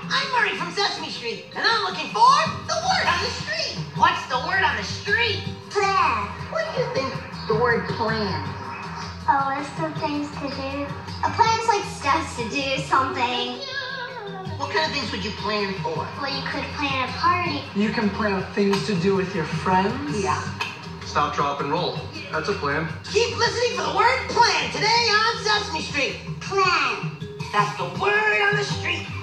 I'm Murray from Sesame Street, and I'm looking for the word on the street. What's the word on the street? Plan. What do you think the word plan? A list of things to do. A plan's like steps to do something. What kind of things would you plan for? Well, you could plan a party. You can plan things to do with your friends. Yeah. Stop, drop, and roll. That's a plan. Keep listening for the word plan today on Sesame Street. Plan. That's the word on the street.